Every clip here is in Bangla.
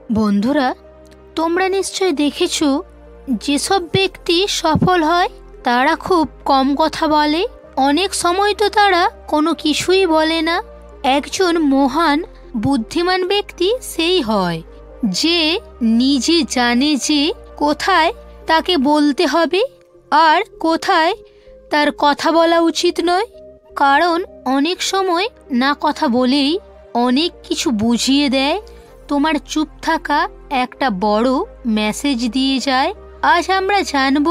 বন্ধুরা, তোমরা নিশ্চয় দেখেছো যেসব ব্যক্তি সফল হয় তারা খুব কম কথা বলে। অনেক সময় তো তারা কোনো কিছুই বলে না। একজন মহান বুদ্ধিমান ব্যক্তি সেই হয় যে নিজে জানে যে কোথায় তাকে বলতে হবে আর কোথায় তার কথা বলা উচিত নয়। কারণ অনেক সময় না কথা বলেই অনেক কিছু বুঝিয়ে দেয়। তোমার চুপ থাকা একটা বড় মেসেজ দিয়ে যায়। আজ আমরা জানব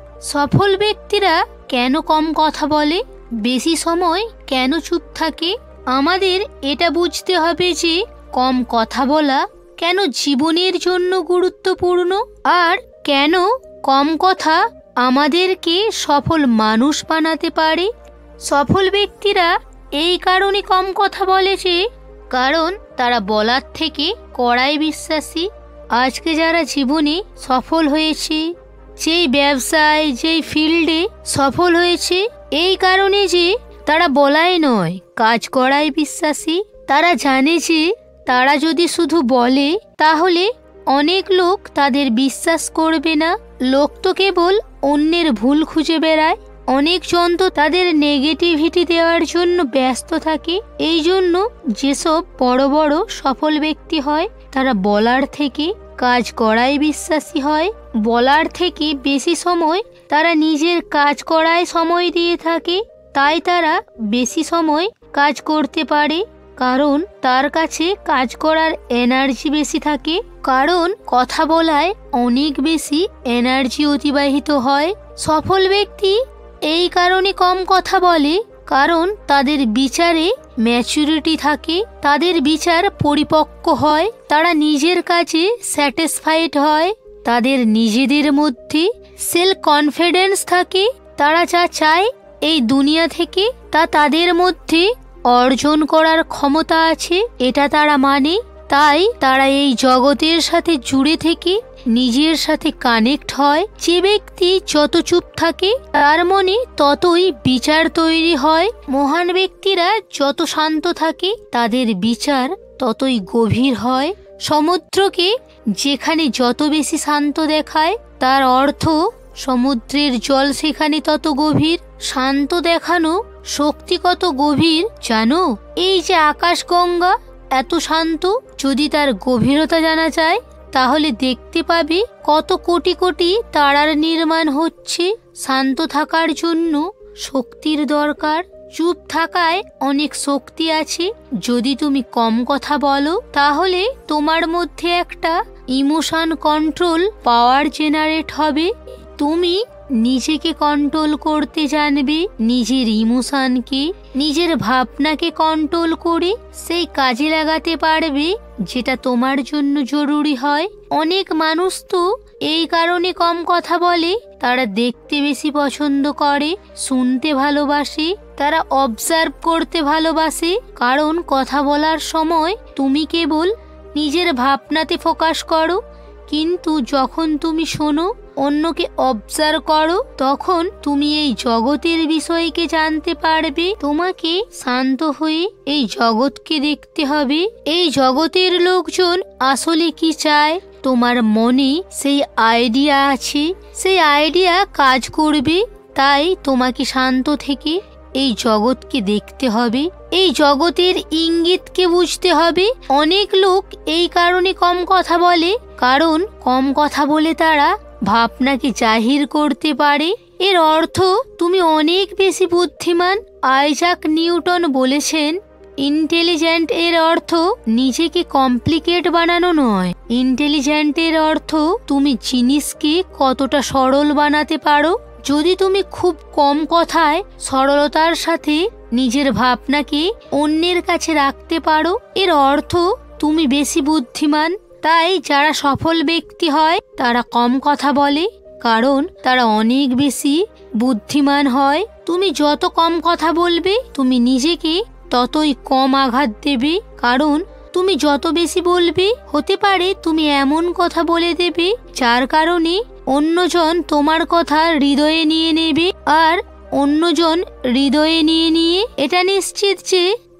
সফল ব্যক্তিরা কেন কম কথা বলে, বেশি সময় কেন চুপ থাকে। আমাদের এটা বুঝতে হবে যে কম কথা বলা কেন জীবনের জন্য গুরুত্বপূর্ণ আর কেন কম কথা আমাদেরকে সফল মানুষ বানাতে পারে। সফল ব্যক্তিরা এই কারণে কম কথা বলে যে কারণ তারা বলার থেকে করায় বিশ্বাসী। আজকে যারা জীবনে সফল হয়েছে, যেই ব্যবসায় যেই ফিল্ডে সফল হয়েছে, এই কারণে যে তারা বলায় নয় কাজ করায় বিশ্বাসী। তারা জানে যে তারা যদি শুধু বলে তাহলে অনেক লোক তাদের বিশ্বাস করবে না। লোক তো কেবল অন্যের ভুল খুঁজে বেড়ায়। অনেকজন তো তাদের নেগেটিভিটি দেওয়ার জন্য ব্যস্ত থাকে। এই জন্য যেসব বড় বড় সফল ব্যক্তি হয় তারা বলার থেকে কাজ করায় বিশ্বাসী হয়। বলার থেকে বেশি সময় তারা নিজের কাজ করায় সময় দিয়ে থাকে। তাই তারা বেশি সময় কাজ করতে পারে, কারণ তার কাছে কাজ করার এনার্জি বেশি থাকে। কারণ কথা বলায় অনেক বেশি এনার্জি অতিবাহিত হয়। সফল ব্যক্তি এই কারণে কম কথা বলে কারণ তাদের বিচারে ম্যাচুরিটি থাকে, তাদের বিচার পরিপক্ক হয়, তারা নিজের কাছে স্যাটিসফাইড হয়, তাদের নিজেদের মধ্যে সেলফ কনফিডেন্স থাকে। তারা যা চায় এই দুনিয়া থেকে তা তাদের মধ্যে অর্জন করার ক্ষমতা আছে, এটা তারা মানে। তাই তারা এই জগতের সাথে জুড়ে থেকে নিজের সাথে কানেক্ট হয়। যে ব্যক্তি যত চুপ থাকে তার মনে ততই বিচার তৈরি হয়। মহান ব্যক্তিরা যত শান্ত থাকে তাদের বিচার ততই গভীর হয়। সমুদ্রকে যেখানে যত বেশি শান্ত দেখায় তার অর্থ সমুদ্রের জল সেখানে তত গভীর। শান্ত দেখানো শক্তি কত গভীর জানো? এই যে আকাশগঙ্গা এত শান্ত, যদি তার গভীরতা জানা যায় তাহলে দেখতে পাবে কত কোটি কোটি তারার নির্মাণ হচ্ছে। শান্ত থাকার জন্য শক্তির দরকার। চুপ থাকায় অনেক শক্তি আছে। যদি তুমি কম কথা বলো তাহলে তোমার মধ্যে একটা ইমোশন কন্ট্রোল পাওয়ার জেনারেট হবে। তুমি নিজেকে কন্ট্রোল করতে জানবে, নিজের ইমোশনকে, নিজের ভাবনাকে কন্ট্রোল করে সেই কাজে লাগাতে পারবে যেটা তোমার জন্য জরুরি হয়। অনেক মানুষ তো এই কারণে কম কথা বলে, তারা দেখতে বেশি পছন্দ করে, শুনতে ভালোবাসে, তারা অবজার্ভ করতে ভালোবাসে। কারণ কথা বলার সময় তুমি কেবল নিজের ভাবনাতে ফোকাস করো, কিন্তু যখন তুমি শোনো, অন্যকে অবজার্ভ করো, তখন তুমি এই জগতের বিষয়কে জানতে পারবে। তোমাকে শান্ত হয়ে এই জগৎকে দেখতে হবে। এই জগতের লোকজন আসলে কি চায়, তোমার মনে সেই আইডিয়া আছে, সেই আইডিয়া কাজ করবে। তাই তোমাকে শান্ত থেকে এই জগৎকে দেখতে হবে, এই জগতের ইঙ্গিতকে বুঝতে হবে। অনেক লোক এই কারণে কম কথা বলে, কারণ কম কথা বলে তারা ভাবনাকে জাহির করতে পারে। এর অর্থ তুমি অনেক বেশি বুদ্ধিমান। আইজাক নিউটন বলেছেন, ইন্টেলিজেন্ট এর অর্থ নিজেকে কমপ্লিকেট বানানো নয়, ইন্টেলিজেন্ট এর অর্থ তুমি জিনিসকে কতটা সরল বানাতে পারো। যদি তুমি খুব কম কথায় সরলতার সাথে নিজের ভাবনাকে অন্যের কাছে রাখতে পারো, এর অর্থ তুমি বেশি বুদ্ধিমান। তাই যারা সফল ব্যক্তি হয় তারা কম কথা বলে, কারণ তারা অনেক বেশি বুদ্ধিমান হয়। তুমি যত কম কথা বলবে তুমি নিজেকে ততই কম আঘাত দেবে, কারণ তুমি যত বেশি বলবে হতে পারে তুমি এমন কথা বলে দেবে যার কারণে অন্যজন তোমার কথা হৃদয়ে নিয়ে নেবে, আর অন্যজন হৃদয়ে নিয়ে এটা নিশ্চিত যে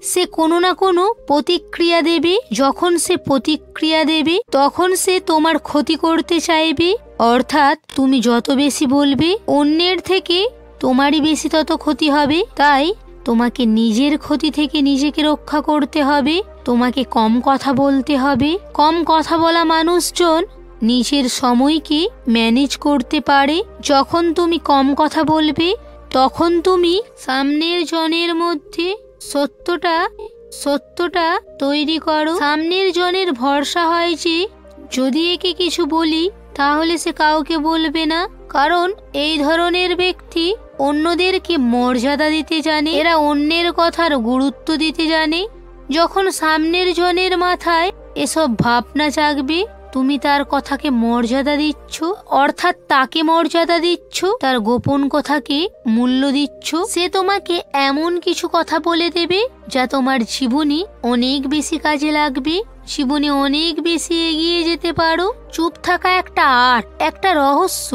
সে কোনো না কোনো প্রতিক্রিয়া দেবে। যখন সে প্রতিক্রিয়া দেবে তখন সে তোমার ক্ষতি করতে চাইবে। অর্থাৎ তুমি যত বেশি বলবে অন্যের থেকে তোমারই বেশি তত ক্ষতি হবে। তাই তোমাকে নিজের ক্ষতি থেকে নিজেকে রক্ষা করতে হবে। তোমাকে কম কথা বলতে হবে। কম কথা বলা মানুষজন নিজের সময়কে ম্যানেজ করতে পারে। যখন তুমি কম কথা বলবে তখন তুমি সামনের জনের মধ্যে সত্যটা তৈরি করো। সামনের জনের ভরসা হয় যে যদি একে কিছু বলি তাহলে সে কাউকে বলবে না। কারণ এই ধরনের ব্যক্তি অন্যদেরকে মর্যাদা দিতে জানে, এরা অন্যের কথার গুরুত্ব দিতে জানে। যখন সামনের জনের মাথায় এসব ভাবনা জাগবে তুমি তার কথাকে মর্যাদা দিচ্ছ, অর্থাৎ তাকে মর্যাদা দিচ্ছ, তার গোপন কথাকে মূল্য দিচ্ছ। সে তোমাকে এমন কিছু কথা বলে দেবে যা তোমার জীবনে অনেক বেশি কাজে লাগবে, জীবনে অনেক বেশি এগিয়ে যেতে পারো। চুপ থাকা একটা আর্ট, একটা রহস্য।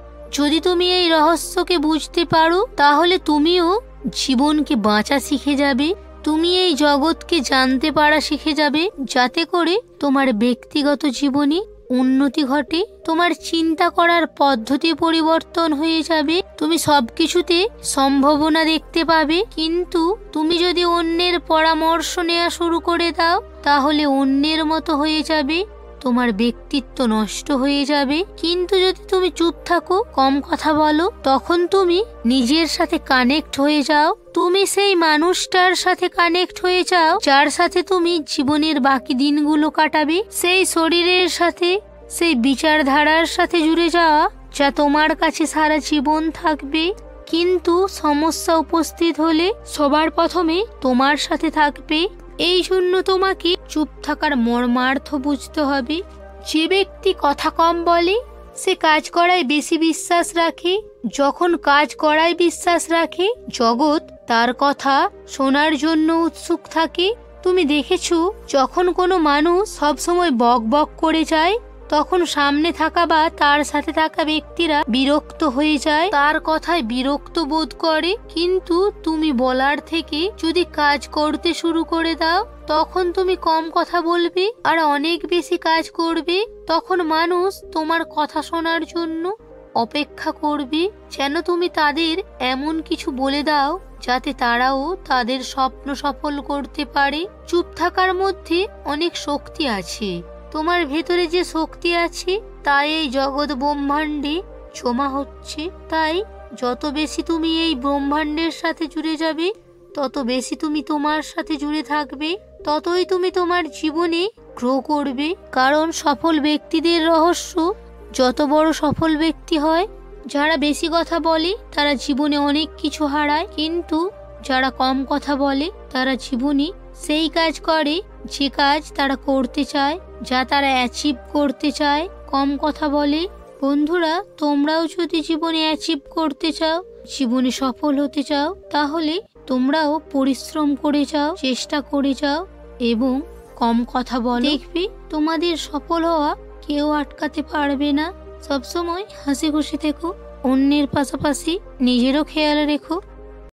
যদি তুমি এই রহস্যকে বুঝতে পারো তাহলে তুমিও জীবনকে বাঁচা শিখে যাবে। তুমি এই জগৎকে জানতে পারা শিখে যাবে, যাতে করে তোমার ব্যক্তিগত জীবনে উন্নতি ঘটে। তোমার চিন্তা করার পদ্ধতি পরিবর্তন হয়ে যাবে। তুমি সবকিছুতে সম্ভাবনা দেখতে পাবে। কিন্তু তুমি যদি অন্যের পরামর্শ নেওয়া শুরু করে দাও তাহলে অন্যের মতো হয়ে যাবে, তোমার ব্যক্তিত্ব নষ্ট হয়ে যাবে। কিন্তু যদি তুমি চুপ থাকো, কম কথা বলো, তখন তুমি নিজের সাথে কানেক্ট হয়ে যাও। তুমি সেই মানুষটার সাথে কানেক্ট হয়ে যাও যার সাথে তুমি জীবনের বাকি দিনগুলো কাটাবে। সেই শরীরের সাথে, সেই বিচারধারার সাথে জুড়ে যাওয়া যা তোমার কাছে সারা জীবন থাকবে। কিন্তু সমস্যা উপস্থিত হলে সবার প্রথমে তোমার সাথে থাকবে। এই জন্য তোমাকে চুপ থাকার মর্মার্থ বুঝতে হবে। যে ব্যক্তি কথা কম বলে সে কাজ করায় বেশি বিশ্বাস রাখে। যখন কাজ করায় বিশ্বাস রাখে জগৎ তার কথা শোনার জন্য উৎসুক থাকে। তুমি দেখেছো যখন কোনো মানুষ সবসময় বক বক করে যায় তখন সামনে থাকা বা তার সাথে থাকা ব্যক্তিরা বিরক্ত হয়ে যায়, তার কথায় বিরক্ত বোধ করে। কিন্তু তুমি বলার থেকে যদি কাজ করতে শুরু করে দাও তখন তুমি কম কথা বলবে আর অনেক বেশি কাজ করবে। তখন মানুষ তোমার কথা শোনার জন্য অপেক্ষা করবে, যেন তুমি তাদের এমন কিছু বলে দাও যাতে তারাও তাদের স্বপ্ন সফল করতে পারে। চুপ থাকার মধ্যে অনেক শক্তি আছে। তোমার ভেতরে যে শক্তি আছে তাই এই জগৎ ব্রহ্মাণ্ডে জমা হচ্ছে। তাই যত বেশি তুমি এই ব্রহ্মাণ্ডের সাথে জুড়ে যাবে তত বেশি তুমি তোমার সাথে জুড়ে থাকবে, ততই তুমি তোমার জীবনে গ্রো করবে। কারণ সফল ব্যক্তিদের রহস্য, যত বড় সফল ব্যক্তি হয় যারা বেশি কথা বলে তারা জীবনে অনেক কিছু হারায়, কিন্তু যারা কম কথা বলে তারা জীবনে সেই কাজ করে যে কাজ তারা করতে চায়, যা তারা অ্যাচিভ করতে চায়। কম কথা বলে। বন্ধুরা, তোমরাও যদি জীবনে অ্যাচিভ করতে চাও, জীবনে সফল হতে চাও, তাহলে তোমরাও পরিশ্রম করে যাও, চেষ্টা করে যাও এবং কম কথা বলো। দেখবে তোমাদের সফল হওয়া কেউ আটকাতে পারবে না। সবসময় হাসি খুশি থেকো, অন্যের পাশাপাশি নিজেরও খেয়াল রেখো।